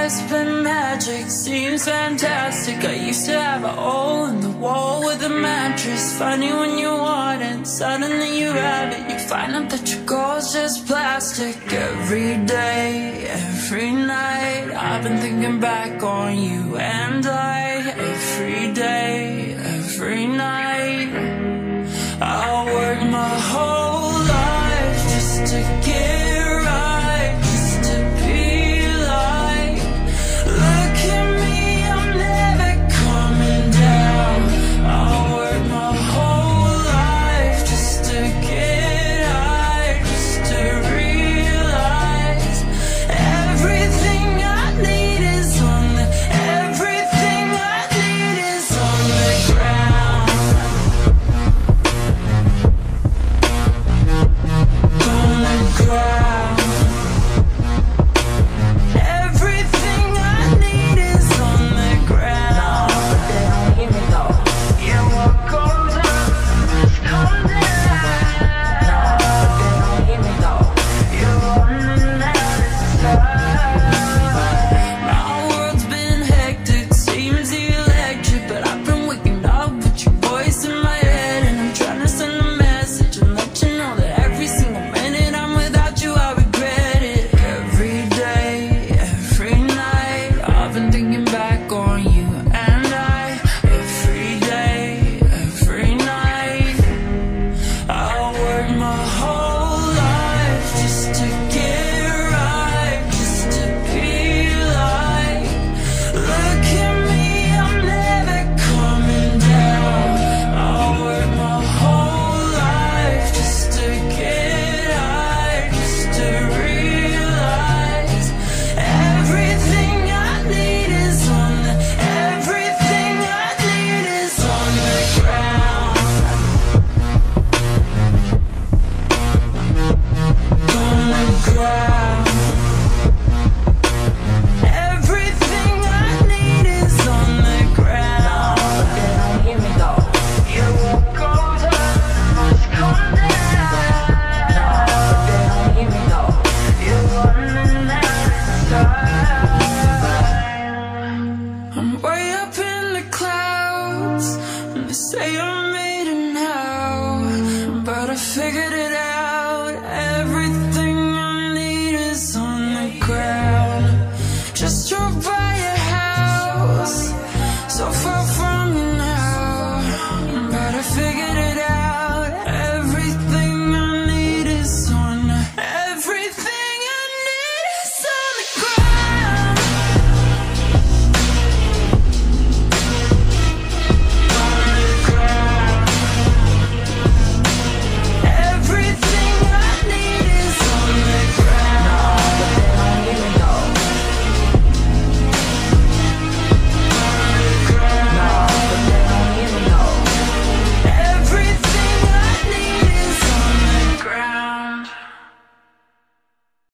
life's been magic, seems fantastic. I used to have a hole in the wall with a mattress. Funny when you want it, suddenly you have it. You find out that your goal's just plastic. Every day, every night, I've been thinking back on you and I. Every day, every night, I'll work my whole life just to get right, just to be like. Look at me, I'm never coming down. I'll work my whole life just to get high, just to realize everything I need is on the, everything I need is on the ground. On the ground. Everything I need is on the ground. But they don't hear me though. Yeah, what goes up must come down. No, but they don't hear me though. You're running out of time. My world's been hectic, seems electric, but I've been waking up with your voice in my head, and I'm trying to send a message and let you know that every single minute I'm without you, I regret it. Every day, every night, I've been thinking back on you and I. Every day, every night, I'll work my whole life just to get right, just to be like. Look at me, I'm never coming down. I'll work my whole life just to get high, just to realize everything I need is on the, everything I need is on the ground. On the ground. Everything I need is on the ground. But they don't hear me though. Yeah, what goes up must come down. No, but they don't hear me though. You're running out of time. I'm way up in the clouds, and they say I'm made it now, but I figured it out. Everything I need is on the ground. Just drove by your house, so far from you now, but I figured it out.